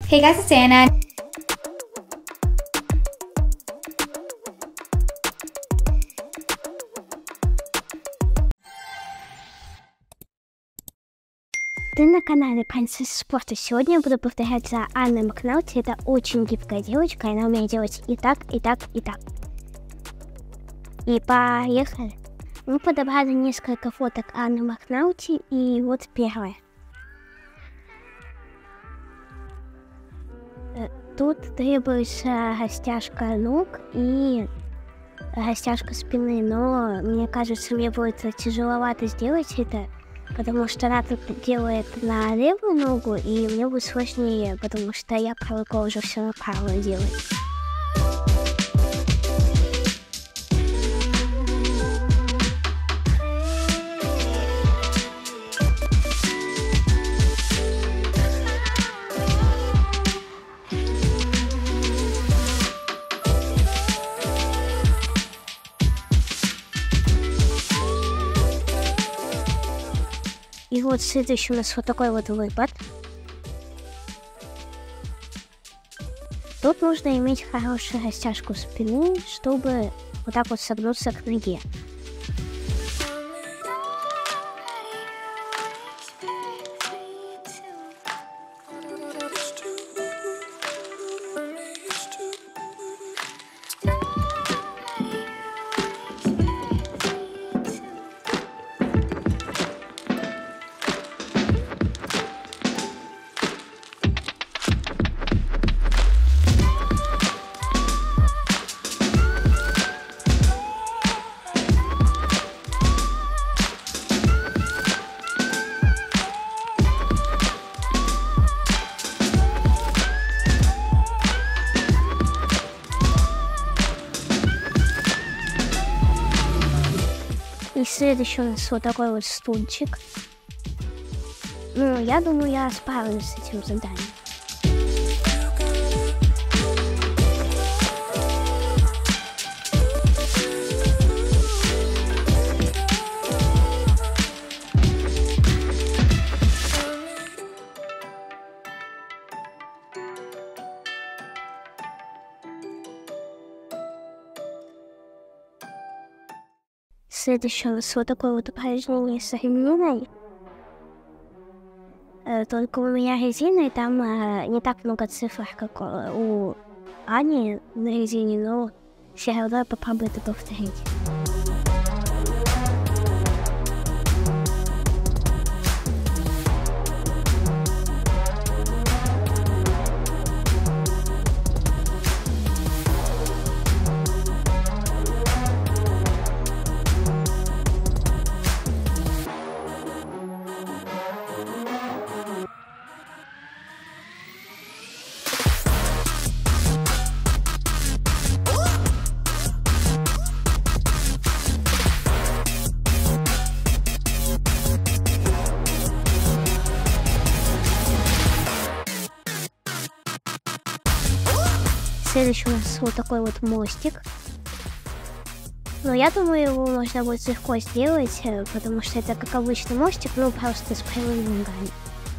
Hey guys, it's Anna. Ты на канале Принцесса Спорта. Сегодня я буду повторять за Анной Макнаути. Это очень гибкая девочка, она умеет делать и так, и так, и так. И поехали. Мы подобрали несколько фоток Анны Макнаути, и вот первое. Тут требуется растяжка ног и растяжка спины, но мне кажется, мне будет тяжеловато сделать это, потому что она тут делает на левую ногу, и мне будет сложнее, потому что я привыкла уже все на правую делать. И вот следующий у нас вот такой вот выпад. Тут нужно иметь хорошую растяжку спины, чтобы вот так вот согнуться к ноге. И следующий у нас вот такой вот стульчик. Ну, я думаю, я справлюсь с этим заданием. Следующее у нас вот такое вот упражнение с резиной. Только у меня резина, и там не так много цифр, как у Ани на резине, но все равно я попробую это повторить. Следующий у нас вот такой вот мостик. Но я думаю, его можно будет легко сделать, потому что это как обычный мостик, но просто с прямыми ногами.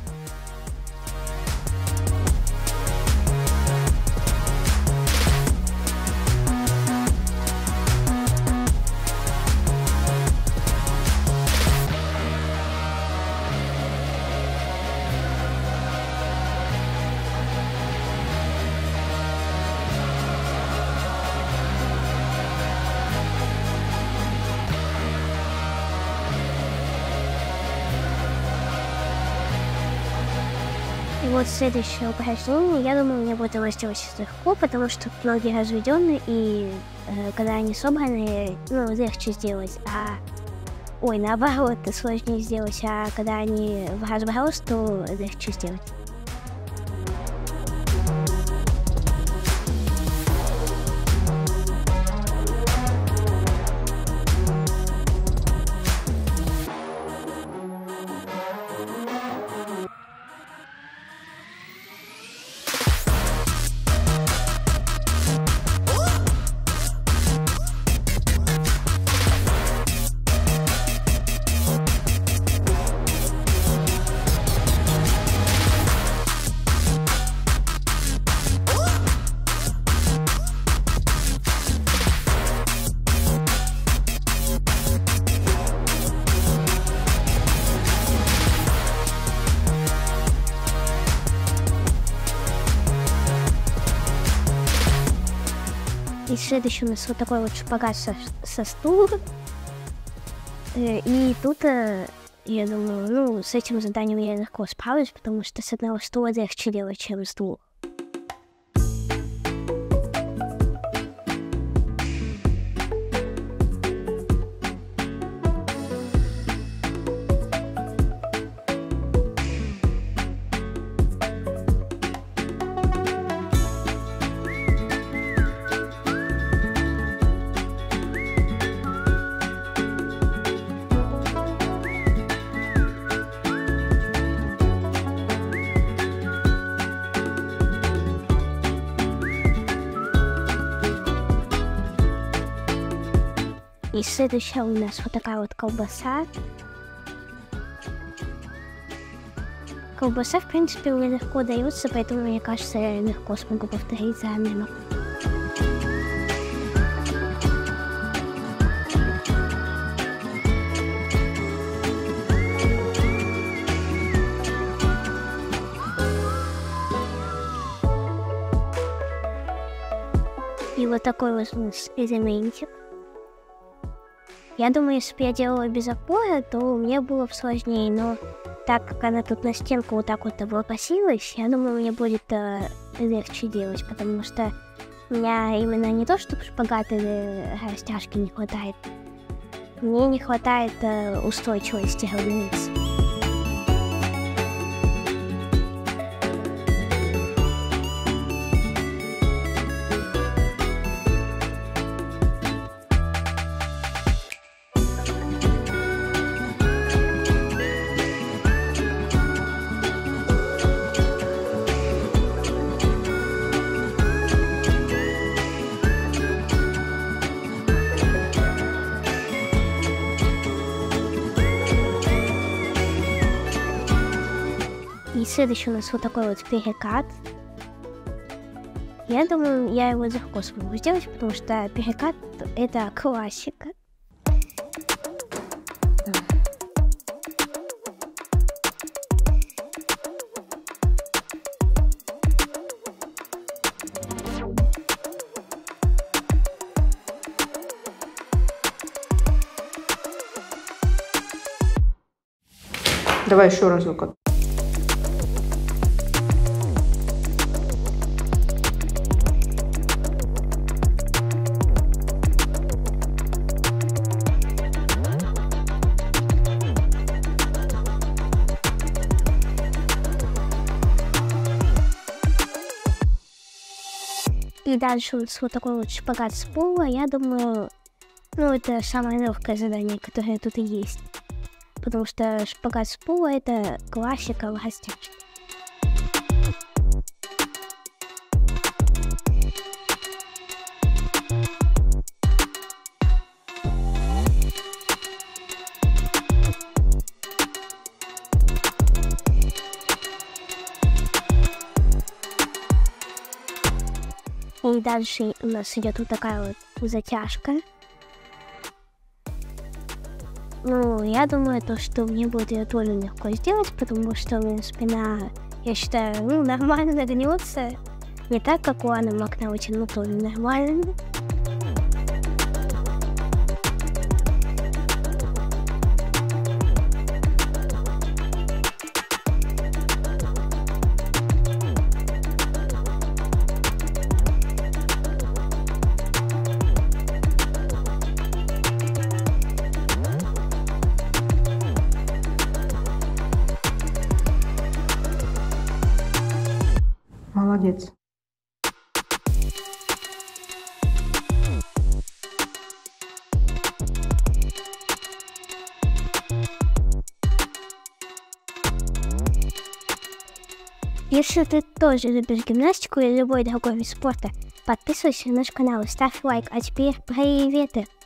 И вот следующее упражнение, я думаю, мне будет его сделать легко, потому что ноги разведены, и когда они собраны, ну, легче сделать, ой, наоборот, сложнее сделать, а когда они в разброс, то легче сделать. И следующий у нас вот такой вот шпагат со стула. И тут, я думаю, ну, с этим заданием я легко справлюсь, потому что с одного стула легче делать, чем с двух. И следующая у нас вот такая вот колбаса. Колбаса, в принципе, мне легко дается, поэтому, мне кажется, я легко смогу повторить за Амином. И вот такой вот у нас элементик. Я думаю, если бы я делала без опоры, то мне было бы сложнее, но так как она тут на стенку вот так вот облокотилась, я думаю, мне будет легче делать, потому что у меня именно не то, чтобы шпагат или растяжки не хватает, мне не хватает устойчивости глаз. И следующий у нас вот такой вот перекат. Я думаю, я его легко смогу сделать, потому что перекат — это классика. Давай еще разок. И дальше вот такой вот шпагат с пола. Я думаю, ну, это самое легкое задание, которое тут и есть. Потому что шпагат с пола — это классика в растяжке. И дальше у нас идет вот такая вот затяжка. Ну, я думаю, то, что мне будет ее тоже легко сделать, потому что у меня спина, я считаю, ну, нормально гнется. Не так, как у Анны Макнаутин, но тоже нормально. Молодец. Если ты тоже любишь гимнастику или любой другой вид спорта, подписывайся на наш канал и ставь лайк. А теперь приветы!